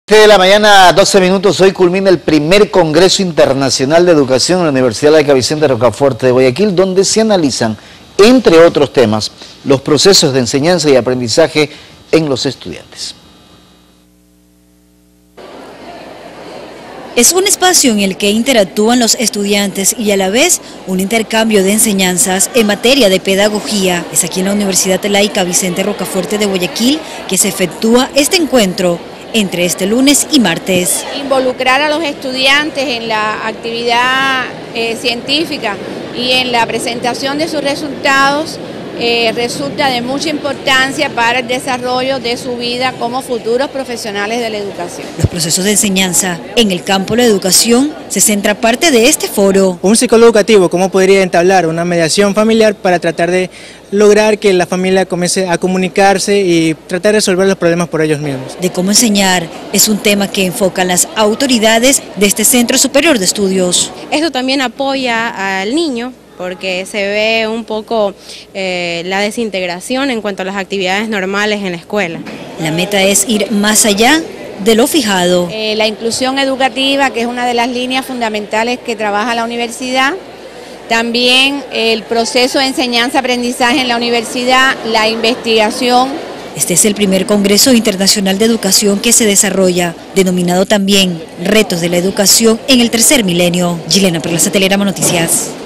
De la mañana, 12 minutos, hoy culmina el primer Congreso Internacional de Educación en la Universidad Laica Vicente Rocafuerte de Guayaquil, donde se analizan, entre otros temas, los procesos de enseñanza y aprendizaje en los estudiantes. Es un espacio en el que interactúan los estudiantes y a la vez un intercambio de enseñanzas en materia de pedagogía. Es aquí en la Universidad Laica Vicente Rocafuerte de Guayaquil que se efectúa este encuentro entre este lunes y martes. Involucrar a los estudiantes en la actividad científica y en la presentación de sus resultados resulta de mucha importancia para el desarrollo de su vida como futuros profesionales de la educación. Los procesos de enseñanza en el campo de la educación se centra parte de este foro. Un psicólogo educativo, ¿cómo podría entablar una mediación familiar para tratar de lograr que la familia comience a comunicarse y tratar de resolver los problemas por ellos mismos? De cómo enseñar es un tema que enfocan las autoridades de este Centro Superior de Estudios. Esto también apoya al niño, porque se ve un poco la desintegración en cuanto a las actividades normales en la escuela. La meta es ir más allá de lo fijado. La inclusión educativa, que es una de las líneas fundamentales que trabaja la universidad. También el proceso de enseñanza-aprendizaje en la universidad, la investigación. Este es el primer Congreso Internacional de Educación que se desarrolla, denominado también Retos de la Educación en el Tercer Milenio. Gilena Perlaza, Telerama Noticias.